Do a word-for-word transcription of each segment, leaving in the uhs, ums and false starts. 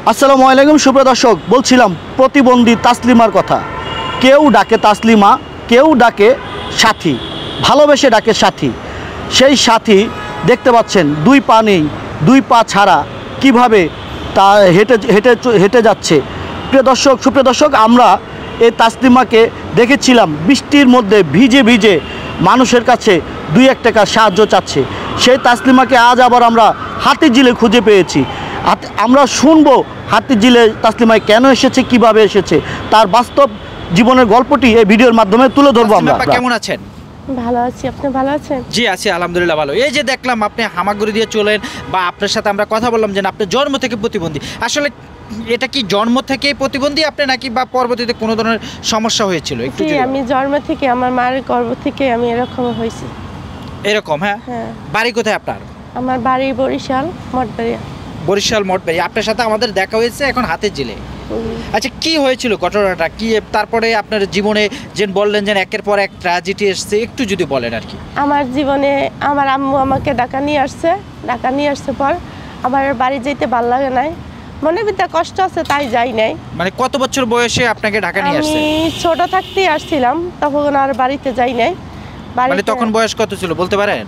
আসসালামু আলাইকুম সুপ্রিয় দর্শক, বলছিলাম প্রতিবন্ধী তাসলিমার কথা। কেউ ডাকে তাসলিমা, কেউ ডাকে সাথী, ভালোবেসে ডাকে সাথী। সেই সাথী দেখতে পাচ্ছেন দুই পা নেই, দুই পা ছাড়া কিভাবে তা হেঁটে হেঁটে হেঁটে যাচ্ছে। প্রিয় দর্শক, সুপ্রিয় দর্শক, আমরা এই তাসলিমাকে দেখেছিলাম বৃষ্টির মধ্যে ভিজে ভিজে মানুষের কাছে দুই এক টাকা সাহায্য চাচ্ছে। সেই তাসলিমাকে আজ আবার আমরা হাতিঝিলে খুঁজে পেয়েছি। আমরা শুনবো হাতিঝিলে তাসলিমায় কেন এসেছে, কিভাবে এসেছে, তার বাস্তব জীবনের গল্পটি এই ভিডিওর মাধ্যমে তুলে ধরবো আমরা। কেমন আছেন? ভালো আছি, আপনি ভালো আছেন? জি আছি, আলহামদুলিল্লাহ ভালো। এই যে দেখলাম আপনি হামাগুড়ি দিয়ে চলেন, বা আপনার সাথে আমরা কথা বললাম যে আপনি জন্ম থেকে প্রতিবন্ধী। আসলে এটা কি জন্ম থেকে প্রতিবন্ধী আপনি, নাকি বা পরবর্তীতে কোনো ধরনের সমস্যা হয়েছিল? একটু জি, আমি জন্ম থেকে, আমার মার গর্ভ থেকে আমি এরকম হয়েছি। এরকম? হ্যাঁ। হ্যাঁ। বাড়ি কোথায় আপনার? আমার বাড়ি বরিশাল মঠবাড়িয়া। বরিশাল মঠবাড়ি। আপনার সাথে আমাদের দেখা হয়েছে এখন হাতিঝিলে। আচ্ছা, কি হয়েছিল ঘটনাটা কি? তারপরে আপনার জীবনে যে বললেন যে একের পর এক ট্র্যাজেডি এসছে, একটু যদি বলেন আর কি। আমার জীবনে আমার আম্মু আমাকে ঢাকা নিয়ে আসছে। ঢাকা নিয়ে আসছে পর আমার বাড়ি যেতে ভালো লাগে নাই, মনে ভিতরে কষ্ট আছে, তাই যাই নাই। মানে কত বছর বয়সে আপনাকে ঢাকা নিয়ে আসছে? আমি ছোট থাকতেই আসছিলাম, তখন আর বাড়িতে যাই নাই। মানে তখন বয়স কত ছিল বলতে পারেন?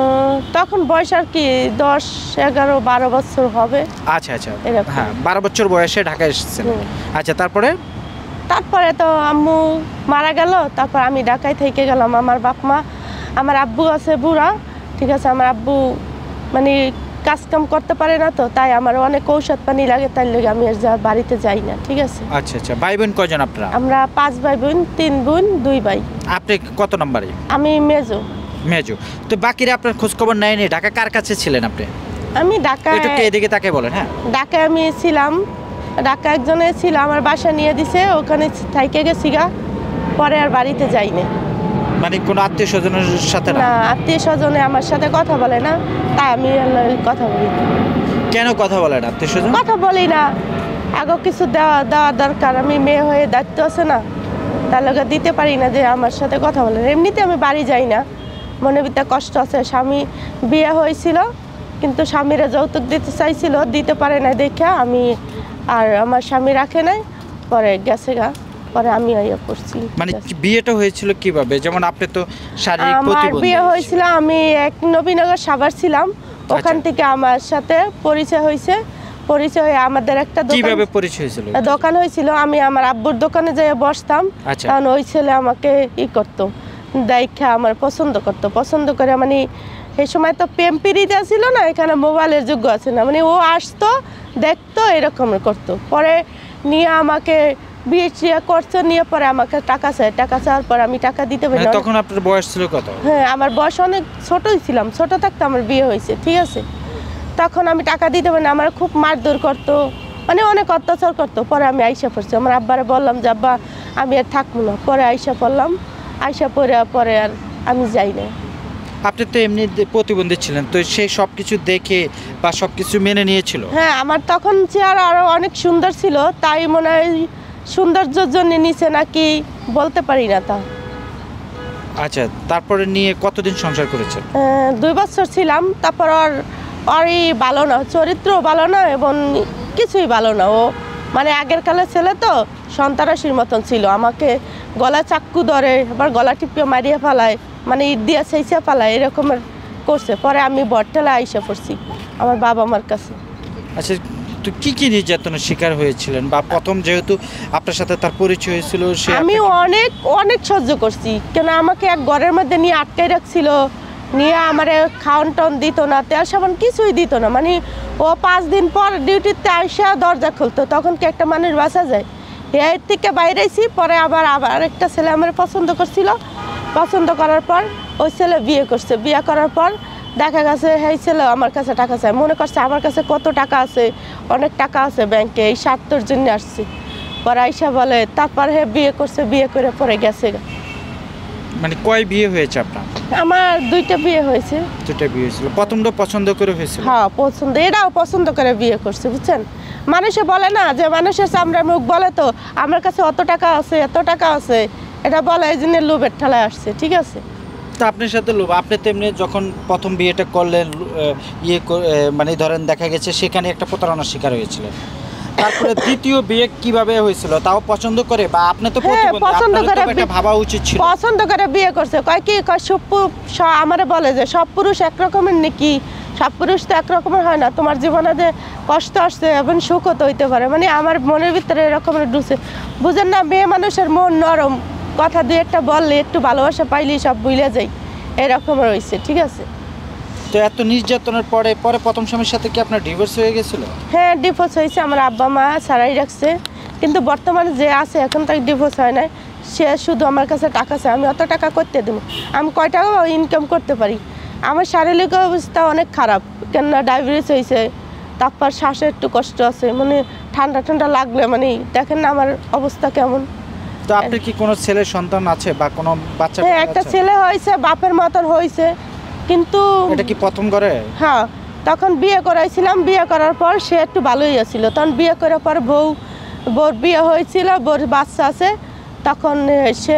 তখন বয়স আর কি দশ এগারো বারো বছর হবে। আচ্ছা আচ্ছা, হ্যাঁ, বারো বছর বয়সে ঢাকা এসেছেন। আচ্ছা, তারপরে? তারপরে তো আম্মু মারা গেল, তারপর আমি ঢাকায় থেকে গেলাম। আমার বাপ মা, আমার আব্বু আছে বুড়া, ঠিক আছে, আমার আব্বু মানে কাজ কাম করতে পারে না, তো তাই আমার অনেক ঔষধ পানি লাগে, তাই লাগে আমি আর বাড়িতে যাই না। ঠিক আছে। আচ্ছা আচ্ছা, ভাই বোন কয়জন আপনারা? আমরা পাঁচ ভাই বোন, তিন বোন দুই ভাই। আপনি কত নম্বরে? আমি মেজো। মেজো। তো বাকিরা আপনার খোঁজ খবর নেয়নি? ঢাকা কার কাছে ছিলেন আপনি? আমি ঢাকায়, একটু এদিকে তাকে বলেন। হ্যাঁ, ঢাকায় আমি ছিলাম, ঢাকা একজনে ছিল, আমার বাসা নিয়ে দিছে, ওখানে থাইকে গেছি গা, পরে আর বাড়িতে যাই না। মানে কোনো আত্মীয় স্বজনের সাথে? না, আত্মীয় স্বজনে আমার সাথে কথা বলে না, তাই আমি কথা বলি না। কেন কথা বলে না আত্মীয় স্বজন? কথা বলি না, আগে কিছু দেওয়া দেওয়া দরকার, আমি মেয়ে হয়ে দায়িত্ব আছে না, তার লগে দিতে পারি না যে আমার সাথে কথা বলে। এমনিতে আমি বাড়ি যাই না, মনে ভিতরে কষ্ট আছে। স্বামী বিয়ে হয়েছিল, কিন্তু স্বামীরা যৌতুক দিতে চাইছিল, দিতে পারে না দেখে আমি আর আমার স্বামী রাখে নাই, পরে গেছে গা, পরে আমি আইয়া পড়ছি। মানে বিয়েটা হয়েছিল কিভাবে? যেমন আপনি তো শারীরিক প্রতিবন্ধী। আমার বিয়ে হয়েছিল, আমি এক নবীনগর সাভার ছিলাম, ওখান থেকে আমার সাথে পরিচয় হয়েছে। পরিচয় হয়ে আমাদের একটা দোকান। কিভাবে পরিচয় হয়েছিল? দোকান হয়েছিল, আমি আমার আব্বুর দোকানে যেয়ে বসতাম, কারণ ওই ছেলে আমাকে ই করতো, দেখা আমার পছন্দ করতো, পছন্দ করে মানে এই সময় তো প্রেম পিড়িতে ছিল না, এখানে মোবাইলের যুগ আছে না, মানে ও আসতো দেখতো এরকম করতো। পরে নিয়ে আমাকে বিয়ে টিয়ে করছে, নিয়ে পরে আমাকে টাকা চায়, টাকা চাওয়ার পর আমি টাকা দিতে পারি না। তখন আপনার বয়স ছিল কত? হ্যাঁ, আমার বয়স অনেক ছোটই ছিলাম, ছোট থাকতে আমার বিয়ে হয়েছে। ঠিক আছে, তখন আমি টাকা দিতে পারি না, আমার খুব মারধর করতো, মানে অনেক অত্যাচার করতো। পরে আমি আইসা পড়ছি, আমার আব্বারে বললাম যে আব্বা আমি আর থাকবো না, পরে আইসা পড়লাম। আইসা পড়ে পরে আর আমি যাই না। আপনি তো এমনি প্রতিবন্ধী ছিলেন, তো সেই সব কিছু দেখে বা সব কিছু মেনে নিয়েছিল? হ্যাঁ, আমার তখন চেহারা আরও অনেক সুন্দর ছিল, তাই মনে হয় সৌন্দর্যের জন্য নিচে নাকি বলতে পারি না তা। আচ্ছা, তারপরে নিয়ে কতদিন সংসার করেছেন? দুই বছর ছিলাম। তারপর আর ওরই ভালো না, চরিত্র ভালো না এবং কিছুই ভালো না। ও মানে আগের কালের ছেলে তো সন্ত্রাসীর মতন ছিল, আমাকে গলা চাক্কু ধরে, আবার গলা টিপিয়ে মারিয়ে ফেলায়, মানে ইট দিয়ে সেইসে ফেলায়, এরকমের করছে। পরে আমি বটতলা আইসা পড়ছি আমার বাবা মার কাছে। আচ্ছা, তো কি কি নির্যাতনের শিকার হয়েছিলেন? বা প্রথম যেহেতু আপনার সাথে তার পরিচয় হয়েছিল, আমি অনেক অনেক সহ্য করছি, কেন আমাকে এক ঘরের মধ্যে নিয়ে আটকাই রাখছিল, নিয়ে আমার খাওয়ান টাউন দিত না, তেল সাবান কিছুই দিত না। মানে ও পাঁচ দিন পর ডিউটিতে আইসা দরজা খুলতো, তখন কি একটা মানুষ বাঁচা যায়? এর থেকে বাইরেছি। পরে আবার আবার একটা ছেলে আমার পছন্দ করছিল, পছন্দ করার পর ওই ছেলে বিয়ে করছে। বিয়ে করার পর দেখা গেছে এই ছেলে আমার কাছে টাকা চায়, মনে করছে আমার কাছে কত টাকা আছে, অনেক টাকা আছে ব্যাংকে, এই স্বার্থর জন্য আসছি। পরে আইসা বলে, তারপর হে বিয়ে করছে, বিয়ে করে পরে গেছে। মানে কয় বিয়ে হয়েছে আপনার? আমার দুইটা বিয়ে হয়েছে। দুইটা বিয়ে হয়েছিল। প্রথমটা পছন্দ করে হয়েছিল? হ্যাঁ, পছন্দ, এটাও পছন্দ করে বিয়ে করছে, বুঝছেন। মানুষে বলে না যে মানুষের চামড়া মুখ বলে, তো আমার কাছে অত টাকা আছে, এত টাকা আছে, এটা বলে, এই জন্য লোভের ঠেলায় আসছে। ঠিক আছে, তো আপনার সাথে লোভ, আপনি তেমনি যখন প্রথম বিয়েটা করলেন, ইয়ে মানে ধরেন দেখা গেছে সেখানে একটা প্রতারণার শিকার হয়েছিলেন। তারপরে দ্বিতীয় বিয়ে কিভাবে হয়েছিল তাও পছন্দ করে বা আপনি তো হ্যাঁ, প্রতিবন্ধী, পছন্দ আপনারও তো করে একটা বি- ভাবা উচিত ছিল। পছন্দ করে বিয়ে করছে, কয় কি কয় সব পু- স- আমারে বলে যে সব পুরুষ একরকমের নাকি, সব পুরুষ তো একরকমের হয় না, তোমার জীবনে যে কষ্ট আসছে এবং সুখও তো হইতে পারে, মানে আমার মনের ভিতরে এরকমের ঢুকছে। বুঝেন না, মেয়ে মানুষের মন নরম, কথা দুই একটা বললে একটু ভালোবাসা পাইলেই সব ভুলে যাই, এরকমের হয়েছে। ঠিক আছে, তো এত নির্যাতনের পরে পরে প্রথম স্বামীর সাথে কি আপনার ডিভোর্স হয়ে গেছিল? হ্যাঁ ডিভোর্স হয়েছে, আমার আব্বা মা ছাড়াই রাখছে, কিন্তু বর্তমানে যে আছে এখন তার ডিভোর্স হয় নাই, সে শুধু আমার কাছে টাকা চায়, আমি অত টাকা করতে দেবো, আমি কয় টাকা ইনকাম করতে পারি। আমার শারীরিক অবস্থা অনেক খারাপ, কেননা ডায়াবেটিস হয়েছে, তারপর শ্বাসে একটু কষ্ট আছে, মানে ঠান্ডা ঠান্ডা লাগলে মানে দেখেন না আমার অবস্থা কেমন। তো আপনার কি কোনো ছেলের সন্তান আছে বা কোনো বাচ্চা হ্যাঁ কাচ্চা একটা আছে? ছেলে হয়েছে, বাপের মতন হয়েছে, কিন্তু এটা কি প্রথম করে? হ্যাঁ তখন বিয়ে করাইছিলাম, বিয়ে করার পর সে একটু ভালোই আছিল, তখন বিয়ে করার পর বউ বউর বিয়ে হয়েছিল, বউর বাচ্চা আছে, তখন এ, সে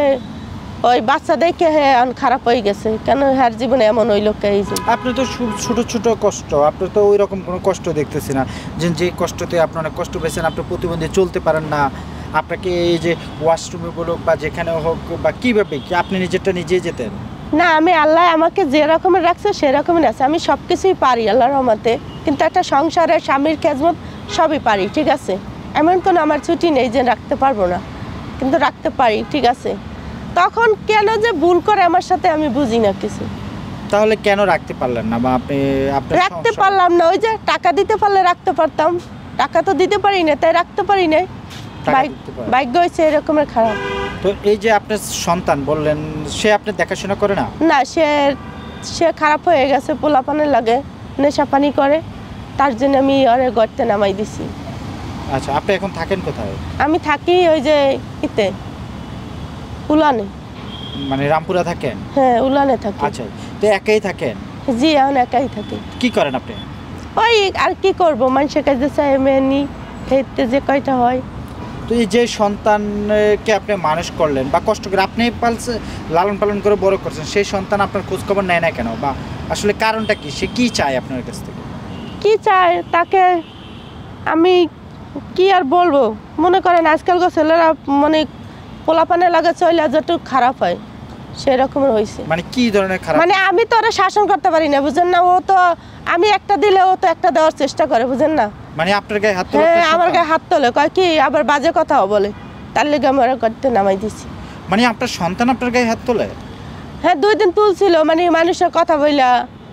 ওই বাচ্চা দেখে হ্যাঁ খারাপ হয়ে গেছে, কেন হ্যার জীবনে এমন ওই লোককে এই যে আপনি তো সু- ছোট ছোট কষ্ট, আপনি তো ওই রকম কোনো কষ্ট দেখতেছি না, যে যে কষ্টতে আপনি অনেক কষ্ট পেয়েছেন, আপনি প্রতিবন্ধী চলতে পারেন না, আপনাকে এই যে ওয়াশরুমে বলুক বা যেখানে হোক বা কীভাবে কি আপনি নিজেরটা নিজেই যেতেন? না, আমি আল্লাহ আমাকে যে রকমের রাখছে সেরকমই আছে, আমি সব কিছুই পারি আল্লাহর রহমতে, কিন্তু একটা সংসারে স্বামীর খেজমত সবই পারি। ঠিক আছে, এমন কোনো আমার ছুটি নেই যে রাখতে পারবো না, কিন্তু রাখতে পারি। ঠিক আছে, তখন কেন যে ভুল করে আমার সাথে আমি বুঝি না কিছু, তাহলে কেন রাখতে পারলেন না বা আপনি আপনার রাখতে সমস্যা- পারলাম না, ওই যে টাকা দিতে পারলে রাখতে পারতাম, টাকা তো দিতে পারি না, তাই রাখতে পারি না, টাকা ভাই- দিতে পারেন। ভাগ্য হয়েছে এরকমের খারাপ। তো এই যে আপনার সন্তান বললেন, সে আপনি দেখাশোনা করে না? না, সে সে খারাপ হয়ে গেছে, পোলাপানের লাগে, নেশা পানি করে, তার জন্য আমি ওরে গর্তে নামাই দিছি। আচ্ছা, আপনি এখন থাকেন কোথায়? আমি থাকি ওই যে ইতে উলানে, মানে রামপুরা থাকেন? হ্যাঁ উলানে থাকি। আচ্ছা, তো একাই থাকেন? জি এখন একাই থাকি। কি করেন আপনি? ওই আর কি করব, মানুষের কাছে চাই মেয়ে নি, খেতে যে কয়টা হয়। তো এই যে সন্তানকে আপনি মানুষ করলেন বা কষ্ট করে আপনি পালছে লালন পালন করে বড় করছেন, সেই সন্তান আপনার খোঁজ খবর নেয় না কেন, বা আসলে কারণটা কি, সে কি চায় আপনার কাছ থেকে? কি চায় তাকে আমি কি আর বলবো, মনে করেন আজকালকার ছেলেরা মানে পোলাপানে লাগে চলে যতটুকু খারাপ হয় সেরকমের হয়েছে। মানে কি ধরনের খারাপ? মানে আমি তো ওরা শাসন করতে পারি না, বুঝেন না, ও তো আমি একটা দিলে ও তো একটা দেওয়ার চেষ্টা করে, বুঝেন না। মানে আপনার গায়ে হাত তোলা হ্যাঁ আপনার আমার সন্তান? গায়ে হাত তোলে, কয় কি আবার বাজে কথাও বলে, তার লেগে আমি ওরা করতে নামাই দিছি। মানে আপনার সন্তান আপনার গায়ে হাত তোলে? হ্যাঁ দুই দিন তুলছিল, মানে মানুষের কথা বইলা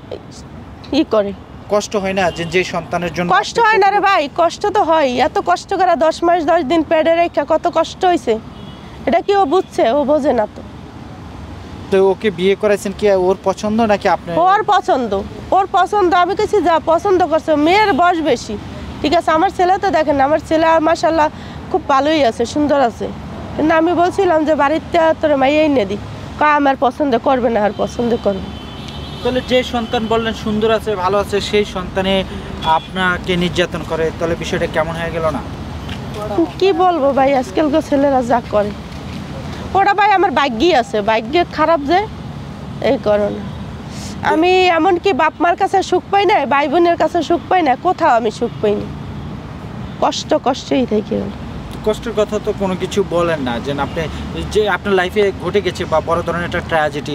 ই করে। কষ্ট হয় না যে যে সন্তানের জন্য কষ্ট হয় না রে ভাই, কষ্ট তো হয়, এত কষ্ট করে দশ মাস দশ দিন পেটে রেখা কত কষ্ট হয়েছে, এটা কি ও বুঝছে? ও বোঝে না তো। তো ওকে বিয়ে করেছেন কি ওর পছন্দ নাকি আপনি? ওর পছন্দ, ওর পছন্দ, আমি কিছু যা পছন্দ করছে, মেয়ের বয়স বেশি। ঠিক আছে, আমার ছেলে তো দেখেন, আমার ছেলে মাশাআল্লাহ খুব ভালোই আছে, সুন্দর আছে, কিন্তু আমি বলছিলাম যে বাড়িতে তোর মাইয়াই এনে দি, কয় আমার পছন্দ করবে না, আর পছন্দ করবে। তাহলে যে সন্তান বললেন সুন্দর আছে ভালো আছে, সেই সন্তানে আপনাকে নির্যাতন করে, তাহলে বিষয়টা কেমন হয়ে গেল না? কি বলবো ভাই, আজকালকার ছেলেরা যা করে, ওটা ভাই আমার ভাগ্যই আছে, ভাগ্য খারাপ যে এই কারণে। আমি এমনকি বাপ মার কাছে সুখ পাই না, ভাই বোনের কাছে সুখ পাই না, কোথাও আমি সুখ পাইনি, কষ্ট কষ্টই থেকে। কষ্টের কথা তো কোনো কিছু বলেন না, যে আপনি যে আপনার লাইফে ঘটে গেছে বা বড় ধরনের একটা ট্র্যাজেডি।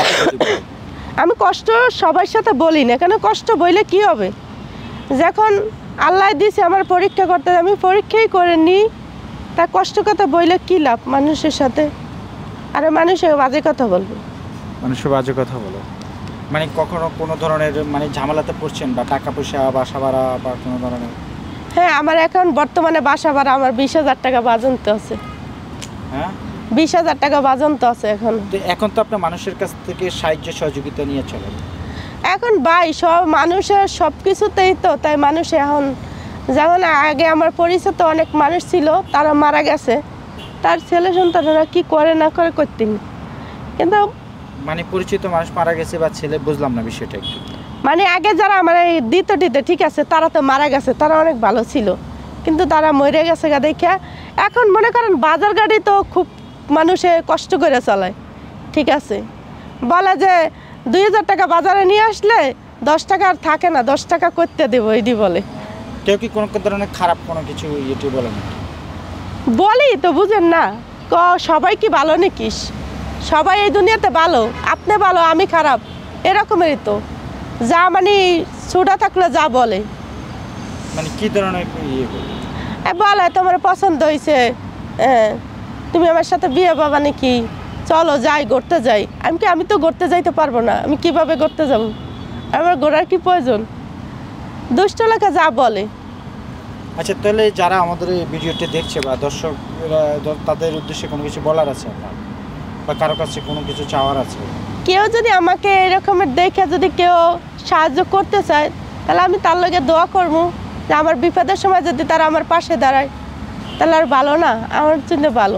আমি কষ্ট সবার সাথে বলি না, কেন কষ্ট বইলে কি হবে, যখন আল্লাহ দিছে আমার পরীক্ষা করতে, আমি পরীক্ষাই করে নিই, তা কষ্ট কথা বইলে কি লাভ মানুষের সাথে, আর মানুষের বাজে কথা বলবে। মানুষের বাজে কথা বলো মানে কখনো কোনো ধরনের মানে ঝামেলাতে পড়ছেন বা টাকা পয়সা বাসা ভাড়া বা কোনো ধরনের? হ্যাঁ আমার এখন বর্তমানে বাসা ভাড়া আমার বিশ হাজার টাকা বাজন্ত আছে। হ্যাঁ বিশ হাজার টাকা বাজন্ত আছে এখন। তো এখন তো আপনার মানুষের কাছ থেকে সাহায্য সহযোগিতা নিয়ে চলেন। এখন ভাই সব মানুষের সব কিছুতেই তো তাই, মানুষ এখন যেমন আগে আমার পরিচিত অনেক মানুষ ছিল, তারা মারা গেছে, তার ছেলে সন্তানরা কি করে না করে করতেন, কিন্তু মানে পরিচিত মানুষ মারা গেছে বা ছেলে, বুঝলাম না বিষয়টা একটু। মানে আগে যারা আমার এই দিত দিতে ঠিক আছে, তারা তো মারা গেছে, তারা অনেক ভালো ছিল, কিন্তু তারা মরে গেছে গা দেখা। এখন মনে করেন বাজার গাড়ি তো খুব মানুষে কষ্ট করে চালায়, ঠিক আছে, বলে যে দুই হাজার টাকা বাজারে নিয়ে আসলে দশ টাকা আর থাকে না, দশ টাকা করতে দেবো এইটি বলে, কেউ কি কোনো ধরনের খারাপ কোনো কিছু ইয়েটি বলে না? বলি তো বুঝেন না, ক সবাই কি ভালো নাকি? সবাই এই দুনিয়াতে ভালো, আপনি ভালো আমি খারাপ, এরকমেরই তো। যা মানে ছুটা থাকলে যা বলে, মানে কি ধরনের ইয়ে বলে? এ বলে তোমার পছন্দ হয়েছে, হ্যাঁ তুমি আমার সাথে বিয়ে পাবা নাকি, চলো যাই ঘুরতে যাই। আমি কি আমি তো ঘুরতে যাইতে পারবো না, আমি কিভাবে ঘুরতে যাব, আমার ঘোরার কি প্রয়োজন? দুষ্ট লোকে যা বলে। আচ্ছা, তাহলে যারা আমাদের এই ভিডিওটি দেখছে বা দর্শকরা, তাদের উদ্দেশ্যে কোনো কিছু বলার আছে আপনার, বা কারো কাছে কোনো কিছু চাওয়ার আছে? কেউ যদি আমাকে এরকমের দেখে যদি কেউ সাহায্য করতে চায়, তাহলে আমি তার লগে দোয়া করবো যে আমার বিপদের সময় যদি তারা আমার পাশে দাঁড়ায়, তাহলে আর ভালো না, আমার জন্য ভালো।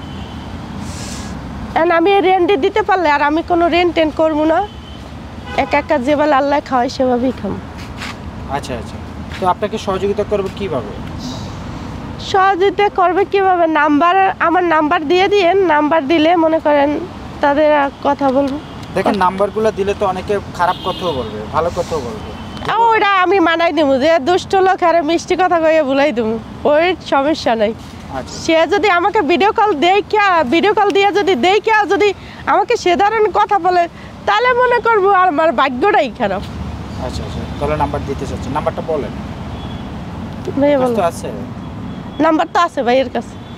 এখন আমি রেন্টে দিতে পারলে আর আমি কোনো রেন্ট টেন্ট করবো না, একা একা যেভাবে আল্লাহ খাওয়াই সেভাবেই খাবো। আচ্ছা আচ্ছা, তো আপনাকে সহযোগিতা করবে কিভাবে? সহযোগিতা করবে কিভাবে? নাম্বার, আমার নাম্বার দিয়ে দিয়েন, নাম্বার দিলে মনে করেন তাদের আর কথা বলবো। দেখেন, নাম্বারগুলো দিলে তো অনেকে খারাপ কথাও বলবে, ভালো কথাও বলবে। আর ওইটা আমি মানাই দেবো, যে দুষ্ট লোক আরে মিষ্টি কথা কইয়ে ভুলাই দেবো, ওই সমস্যা নাই। আচ্ছা সে যদি আমাকে ভিডিও কল দেখে, ভিডিও কল দিয়ে যদি দেখে যদি আমাকে সে ধরনের কথা বলে, তাহলে মনে করবো আর আমার ভাগ্যটাই খারাপ। আচ্ছা আচ্ছা, তাহলে নাম্বার দিতে চাচ্ছেন, নাম্বারটা বলেন। ভাইয়া বলো, তো আছে? নাম্বার তো আছে ভাইয়ের কাছে।